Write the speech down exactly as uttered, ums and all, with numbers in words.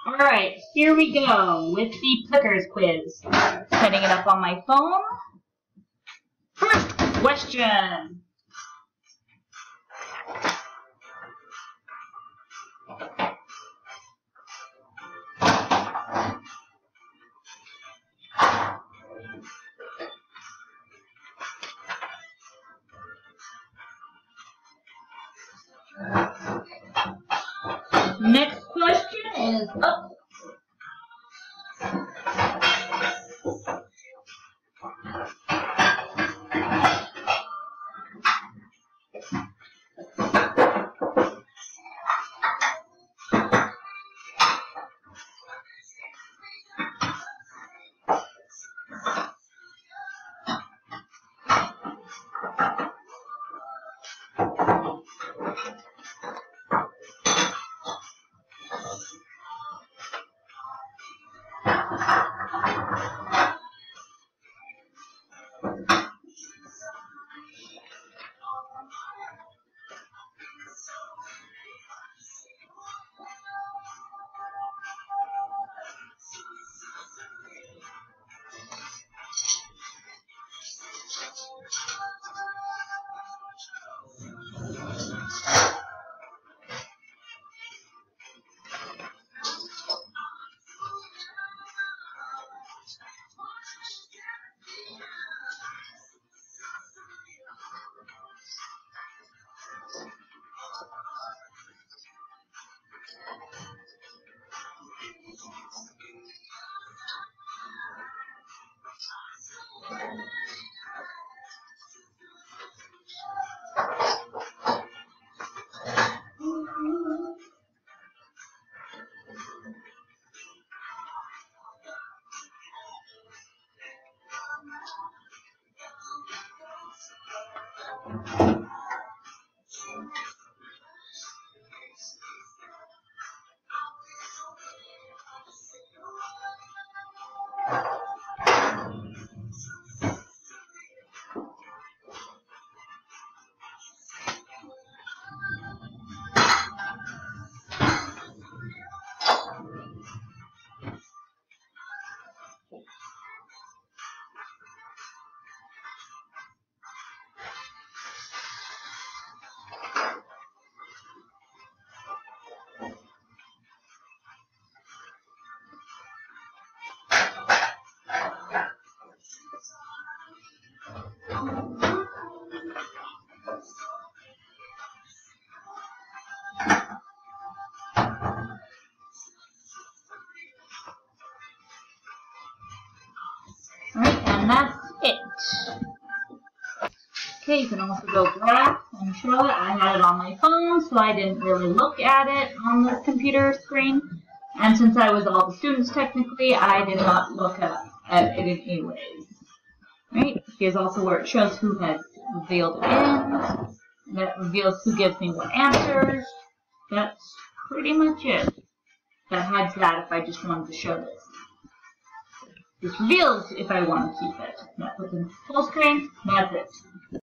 Alright, here we go with the Plickers quiz. Setting it up on my phone. First question. Next question is up. Alright, and that's it. Okay, you can also go graph and show it. I had it on my phone, so I didn't really look at it on the computer screen. And since I was all the students technically, I did not look at, at it anyways. Right? Here's also where it shows who has revealed it in. That reveals who gives me what answers. That's pretty much it. That hides that if I just wanted to show this. This reveals if I want to keep it. That puts in full screen. That's it.